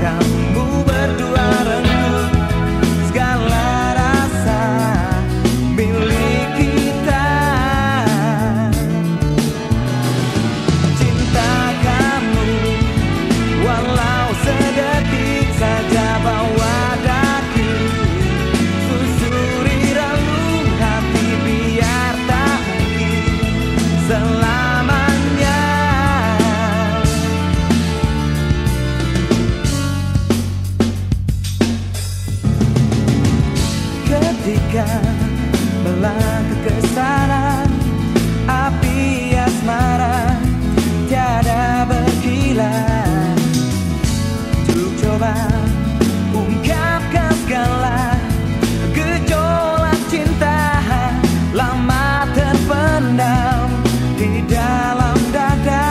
kamu berdua rengkuh segala rasa milik kita. Cinta kamu walau sedetik saja bawa daku, susuri relung hati biar tak mungkin selamanya. Ketika melangkah ke sana, api asmara tiada berkilat. Untuk coba ungkapkan segala gejolak cinta lama terpendam di dalam dada.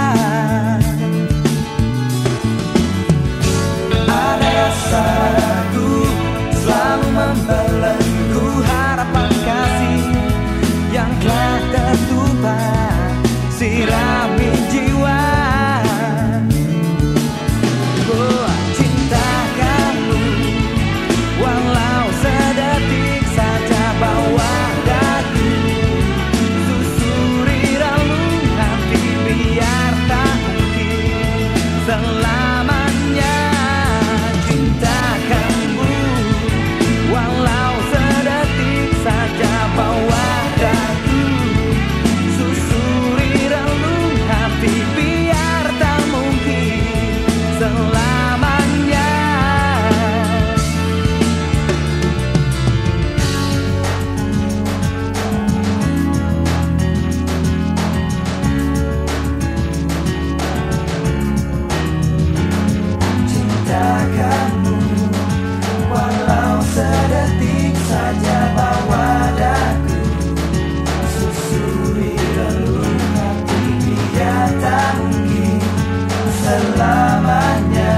Ada rasaku selalu membelenggu, harapan kasih yang telah tertumpah sirami jiwa. Oh, cinta kamu walau sedetik saja bawa daku, susuri relung hati biar tak mungkin selamanya. Cinta kamu walau sedetik saja bawa daku, susuri relung hati biar tak mungkin selamanya. Cinta kamu walau sedetik saja bawa daku, susuri relung hati biar tak mungkin selamanya.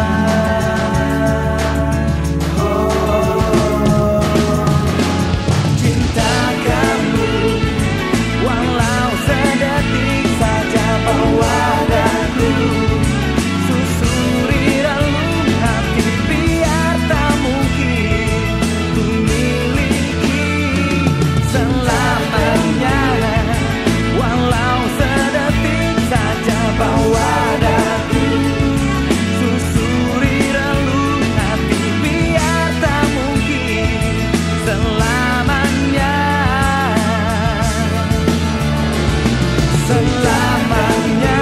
Oh, cinta kamu walau sedetik saja bawa daku, susuri relung hati biar tak mungkin ku miliki selamanya. Walau sedetik saja bawa daku, susuri relung hati biar tak mungkin selamanya. Selamanya.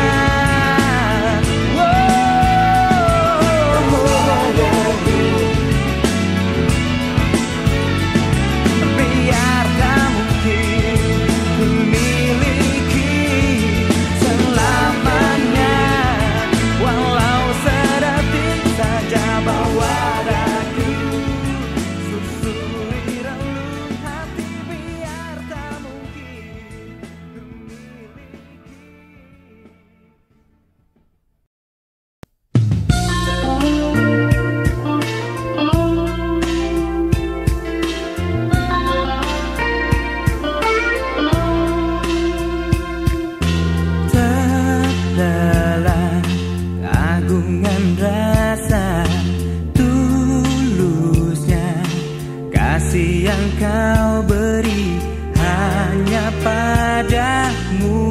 Biar tak mungkin ku miliki selamanya. Walau sedetik saja bawa daku, susuri relung hati biar tak mungkin ku miliki. Terbelah keagungan rasa tulusnya kasih yang kau beri hanya padamu,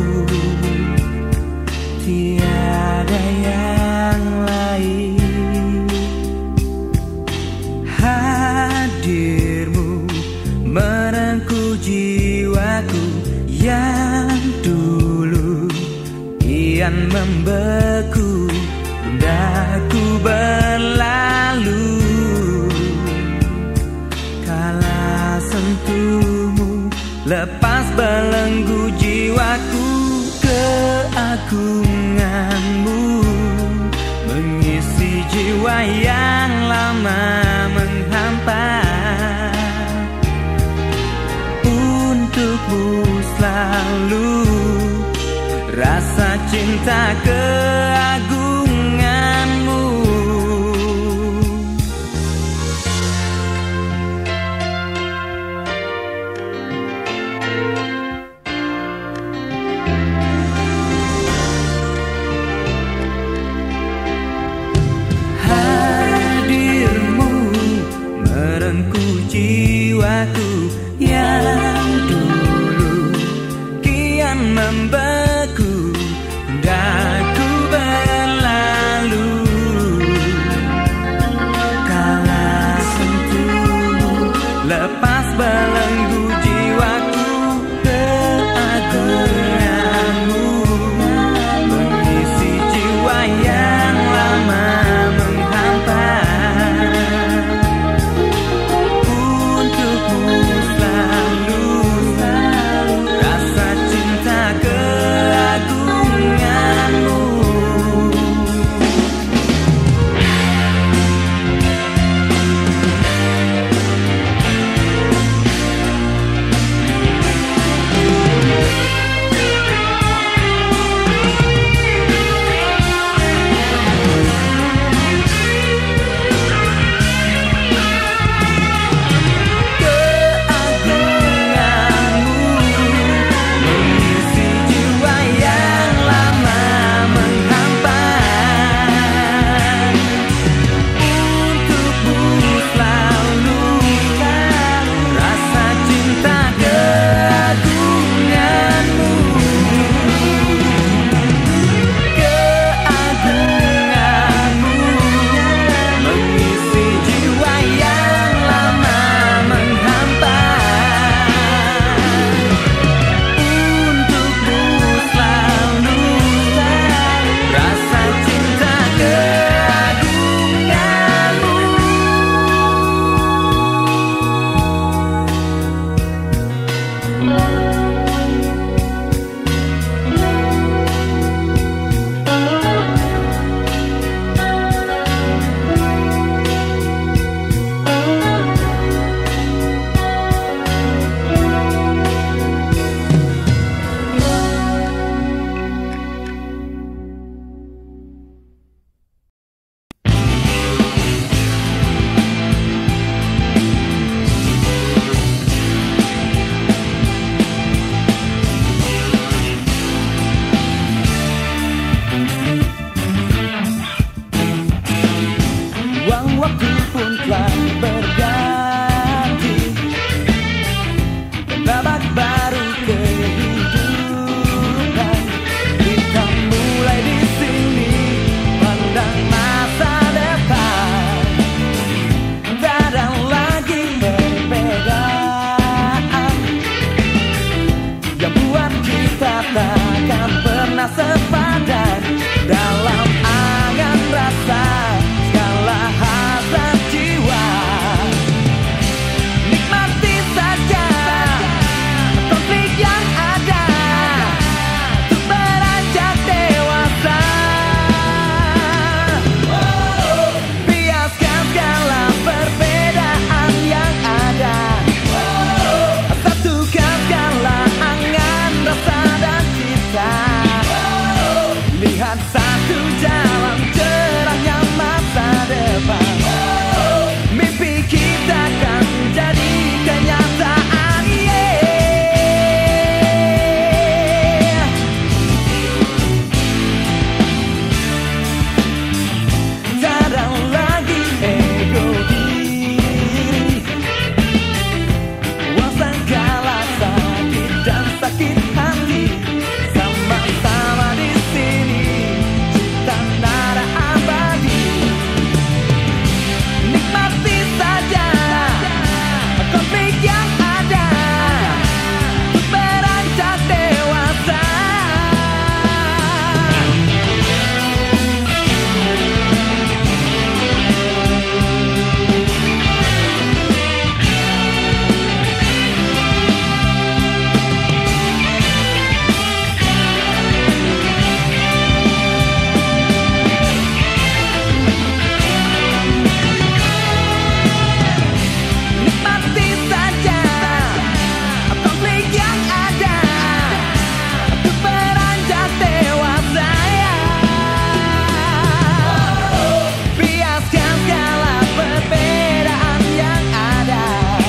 tiada yang lain. Hadirmu merengkuh jiwaku yang dulu kian membeku, gundaku berlalu. Kala sentuhmu lepas belenggu jiwaku, keagunganmu mengisi jiwa yang lama menghampa. Untukmu selalu rasa cinta keagunganmu. Ruang waktu pun telah berganti, babak baru kehidupan. Kita mulai di sini, pandang masa depan. Tak ada lagi perbedaan yang buat kita takkan pernah sepadan. Dalam angan rasa segala hasrat jiwa, nikmati saja konflik yang ada untuk beranjak dewasa. Biarkan segala perbedaan yang ada, satukan segala angan rasa dan cinta. Lihat satu jalan cerahnya masa depan. Mimpi kita kan jadi kenyataan. Tak ada lagi ego diri, buang segala sakit dan sakit hati. Sama-sama di sini, cinta nada abadi. Nikmati saja konflik yang ada untuk beranjak dewasa. Nikmati saja konflik yang ada untuk beranjak dewasa. Biarkan segala perbedaan yang ada,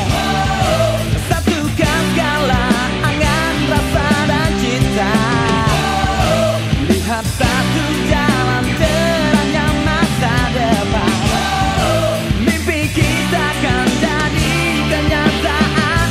satukan segala angan rasa dan cinta. Lihat satu jalan cerahnya masa depan. Mimpi kita kan jadi kenyataan.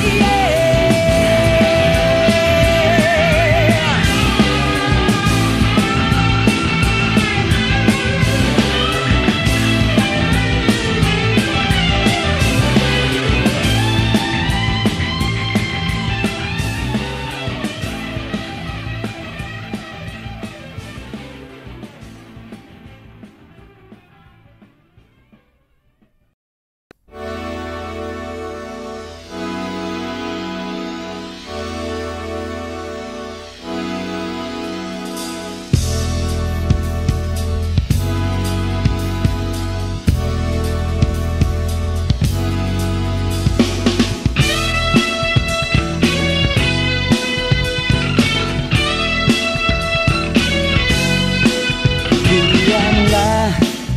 Diamlah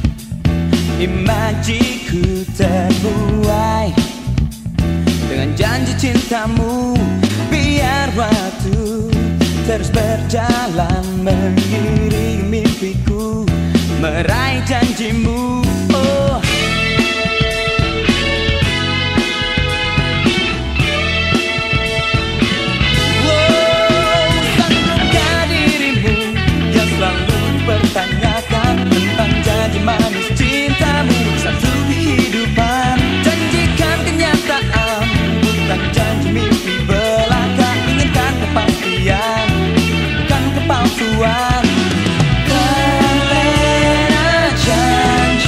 imajiku terbuai dengan janji cintamu. Biar waktu terus berjalan mengiringi mimpiku, meraih janjimu. Oh, sanggupkah dirimu yang selalu dipertanyakan tentang janji manis cintamu satu kehidupan? Janjikan kenyataan, bukan janji mimpi belaka. Inginkan kepastian, bukan kepalsuan. Karena janji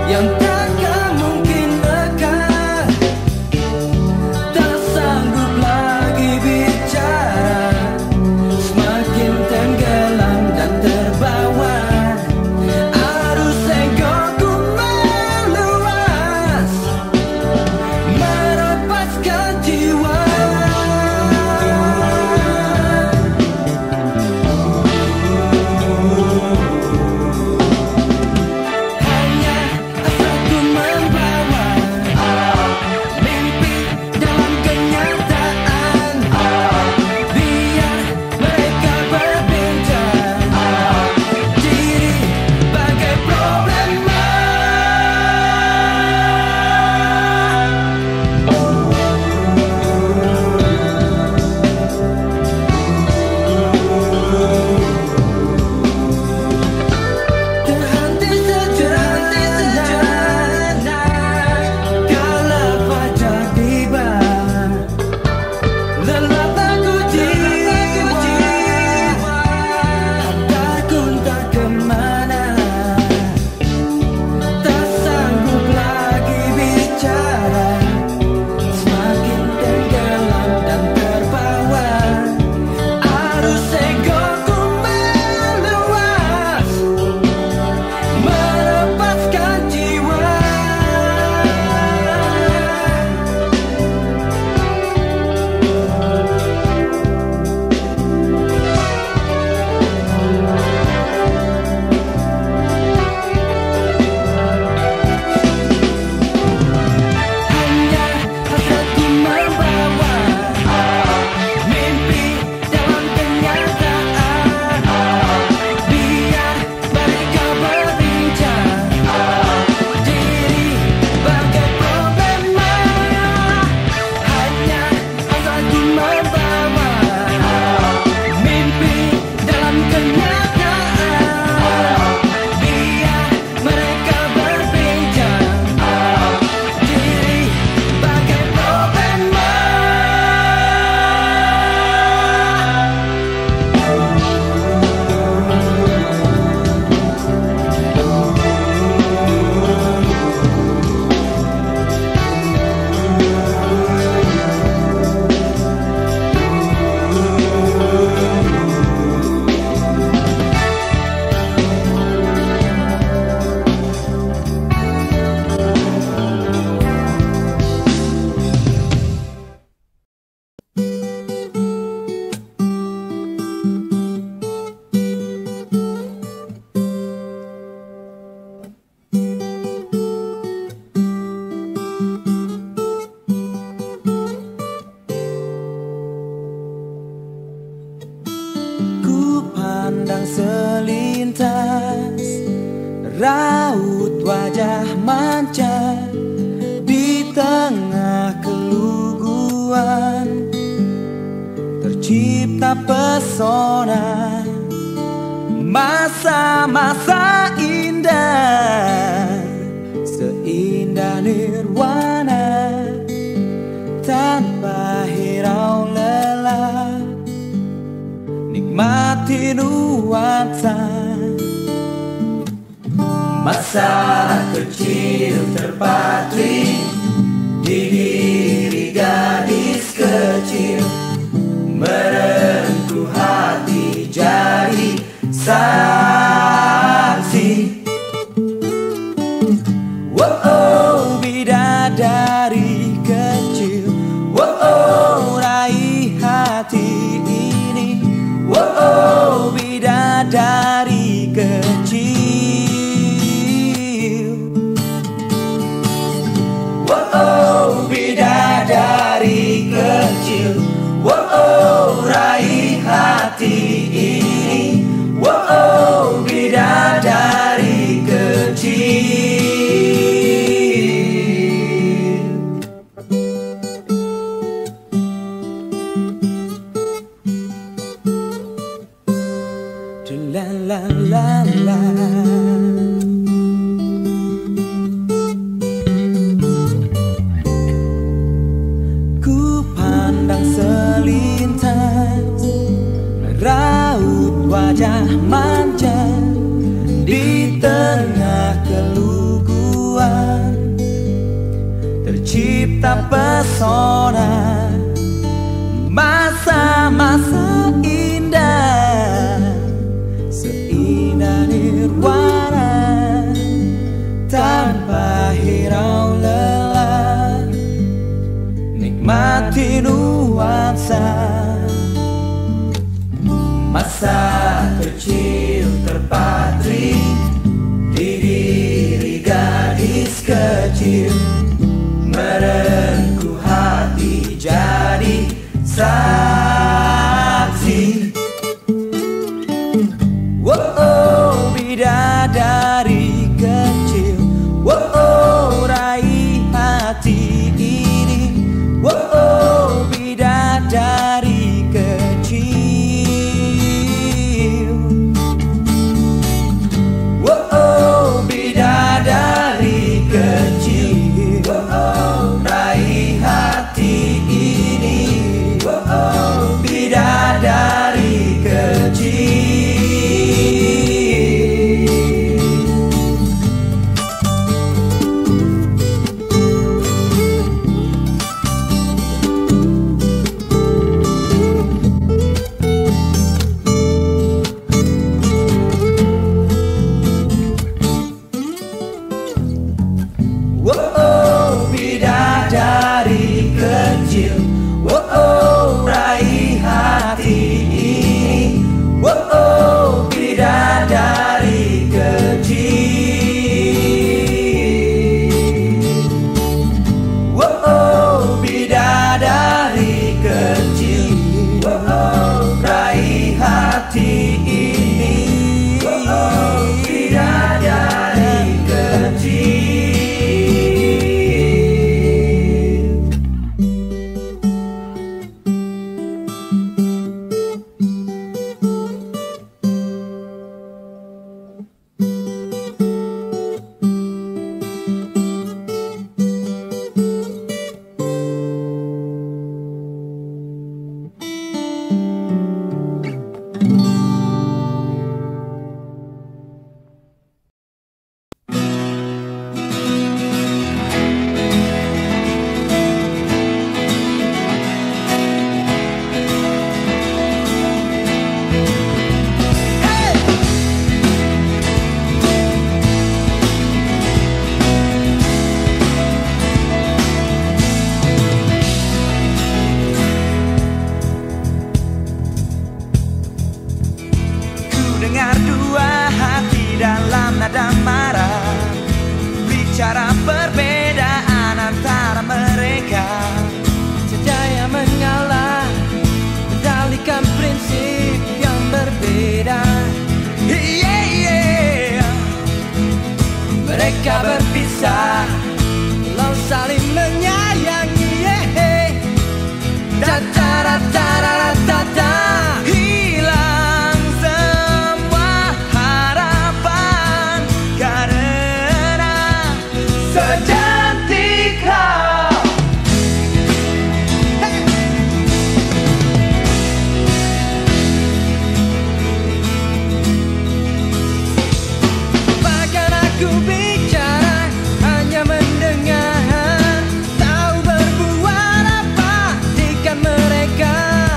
yang takkan mungkin dekat. Tak sanggup lagi bicara, semakin tenggelam dan terbawa arus egoku meluas, merepaskan jiwa. Pandang selintas raut wajah manca di tengah keluguan, tercipta pesona masa-masa indah, seindah nirwana tanpa hirau lelah. Nikmati nuansa masa kecil terpatri di diri gadis kecil, merentu hati jadi saksi. Oh, bidadari kecil, oh, raih hati ini. Oh, bidadari kecil, oh, bidadari tak pesona. Masa-masa indah, seindah nirwana, tanpa hirau lelah, nikmati nuansa. Masa kecil terpatri di diri gadis kecil, merengkuh hati jadi saksi. Oh, bidadari kecil, oh, raih hati ini. Oh, bidadari kecil, oh, bidadari kecil, oh, raih hati ini. Oh, bidadari kecil. Oh, bidadari kecil, oh, raih hati ini. Oh, bidadari kecil, oh, bidadari kecil, oh, raih hati ini. Oh, bidadari kecil. Dengar dua hati dalam nada marah, bicara perbedaan antara mereka. Cahaya menyala, mendalikan prinsip yang berbeda. Mereka berpisah, lalu saling menyayangi. Ta-ta-ra-ta-ra-ta-ta. Secantik kau, bahkan aku bicara hanya mendengar, tahu berbuat apa jika mereka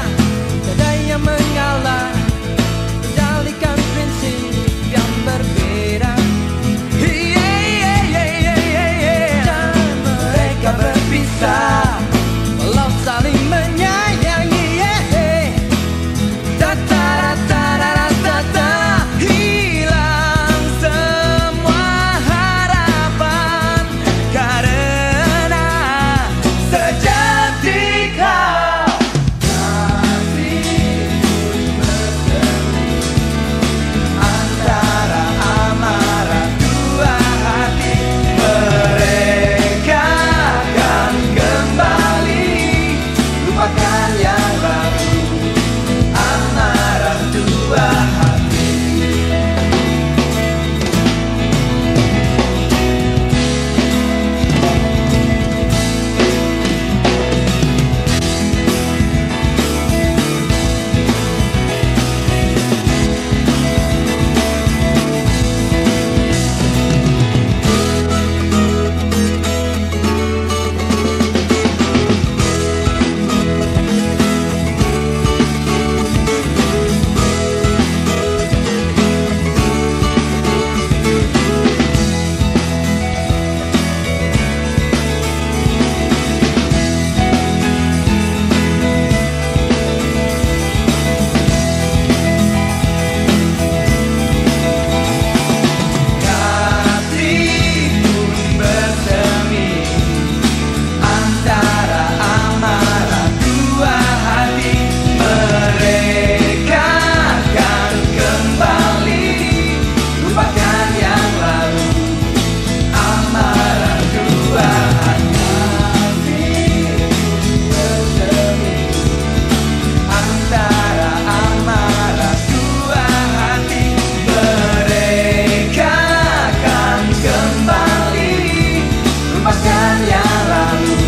lupakan yang lalu,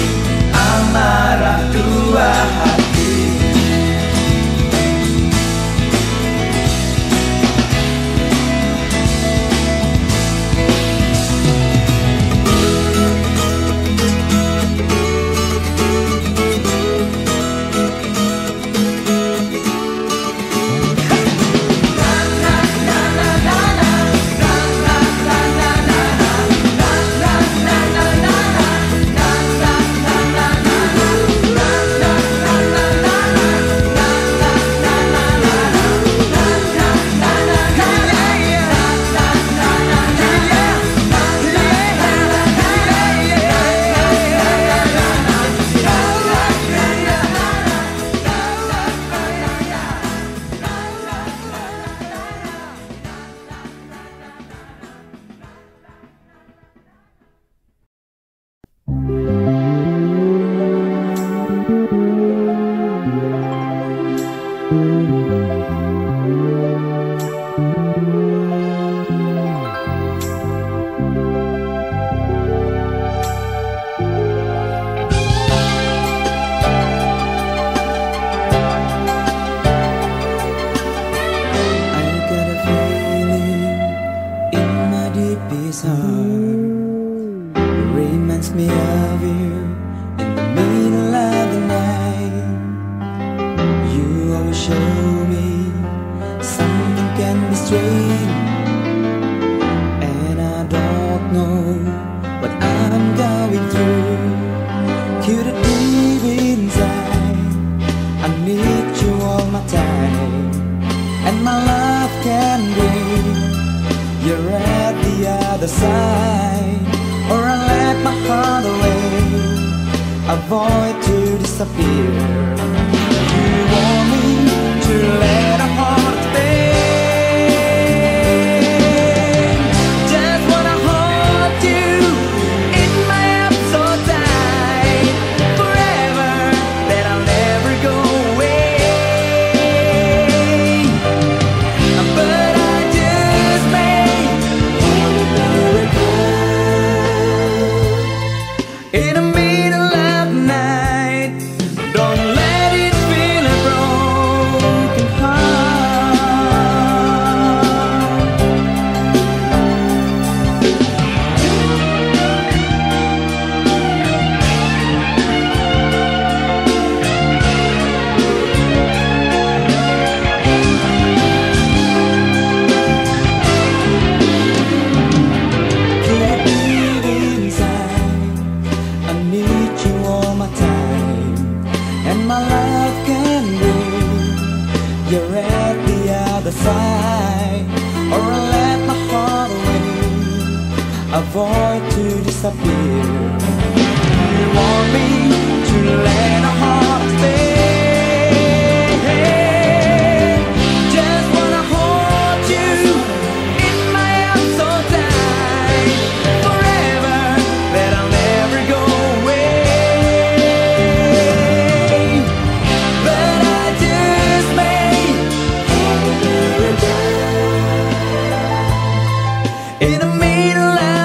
amarah dua hati.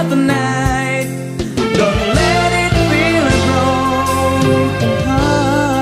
Don't let it feel like broken heart.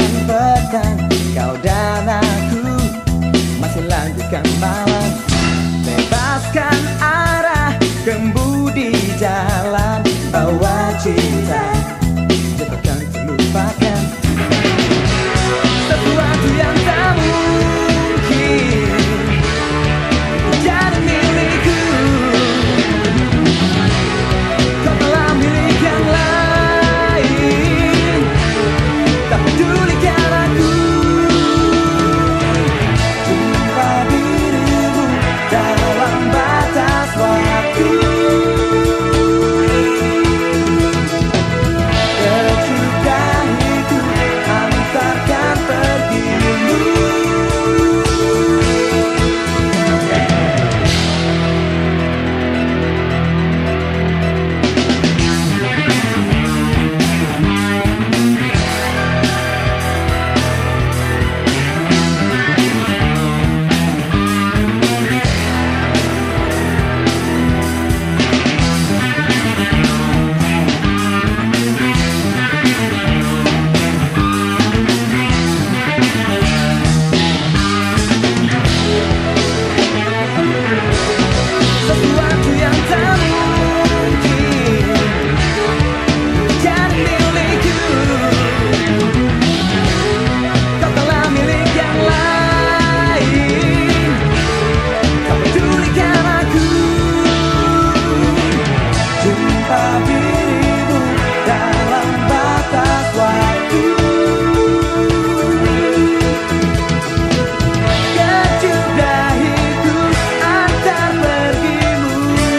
dan petang, kau dan aku masih lanjutkan malam. Bebaskan arah kemudi jalan, bawa cinta cepatkan terlupakan. Sesuatu yang tak mungkin jadi milikku. Kau telah milik yang lain, tak pedulikan aku. Jumpa dirimu dalam batas waktu. Kecup dahiku antarkan pergimu. Sesuatu yang tak mungkin jadi milikku. Kau telah milik yang lain, tak pedulikan aku. Jumpa dirimu dalam batas waktu. Kecup dahiku antar pergimu.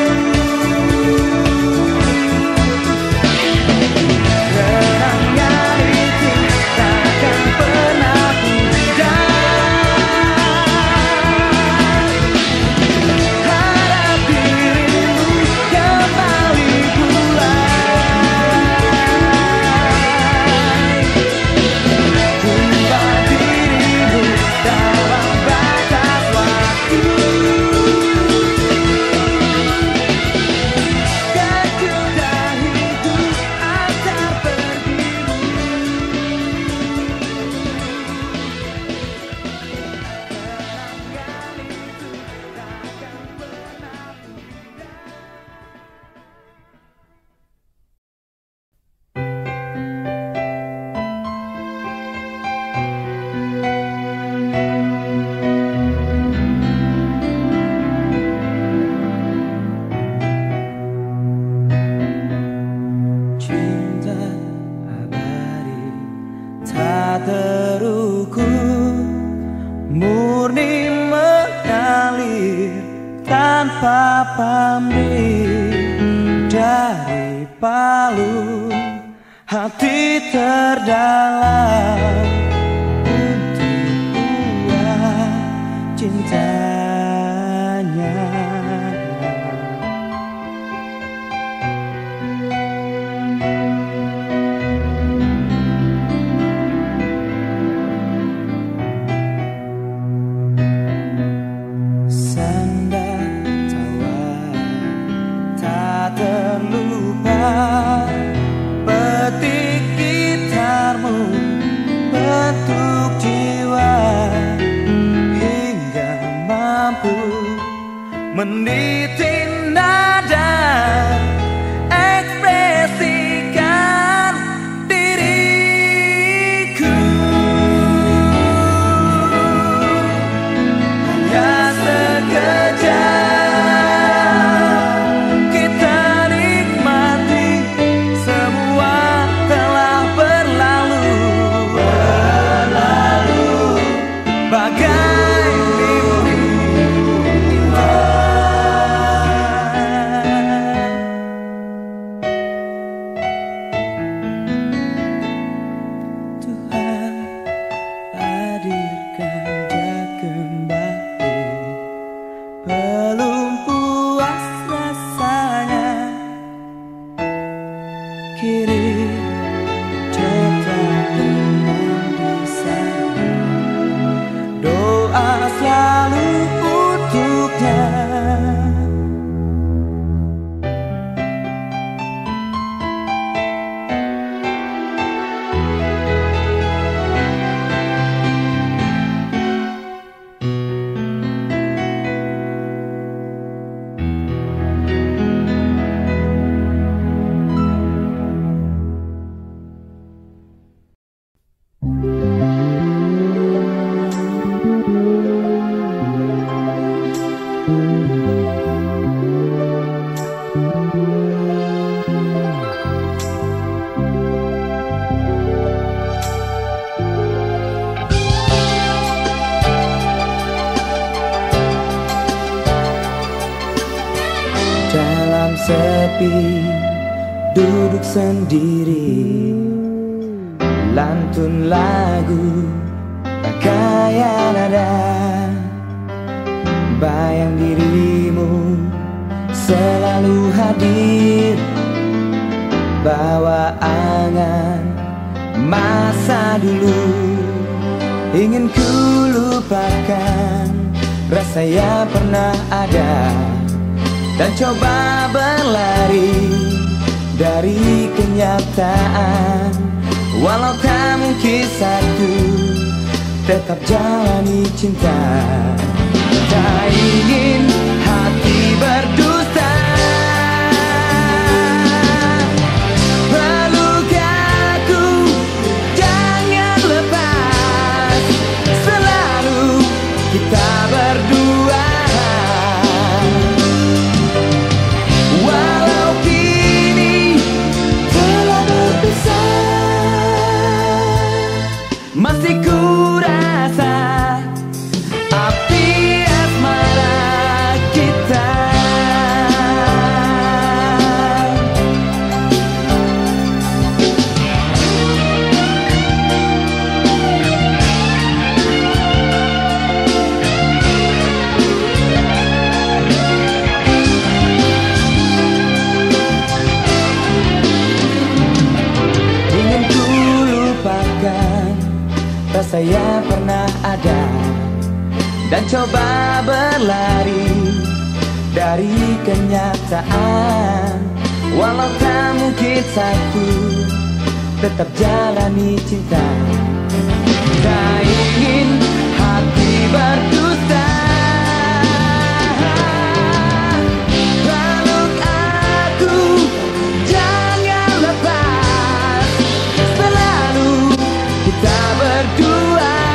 Kenangan itu takkan pernah pudar. Harap dirimu kembali pulang. Jumpa dirimu dalam batas waktu. Kecup dahiku antar pergimu. Kenangan itu takkan pernah pudar. Cinta abadi tak terukur, murni mengalir tanpa pamrih. Dari palung hati terdalam untuk buah cintanya. Sanda tawa tak terlupa, petik gitarmu bentuk jiwa hingga mampu meniti nada, ekspresikan diriku. Hanya sekejap kita nikmati, semua telah berlalu. Bagai mimpi indah. sepi, duduk sendiri, lantun lagu pakaian nada, bayang dirimu selalu hadir, bawa angan masa dulu. Ingin ku lupakan rasa yang pernah ada, dan coba berlari dari kenyataan. Walau tak mungkin satu, tetap jalani cinta. Tak ingin hati berdusta, peluk aku, jangan lepas. Selalu kita berdua, walau kini telah berpisah. Masih ku rasa api asmara kita. Ingin ku lupakan rasa yang pernah ada, dan coba berlari dari kenyataan. Walau tak mungkin satu, tetap jalani cinta. Tak ingin hati berdusta, peluk aku, jangan lepas. Selalu kita berdua.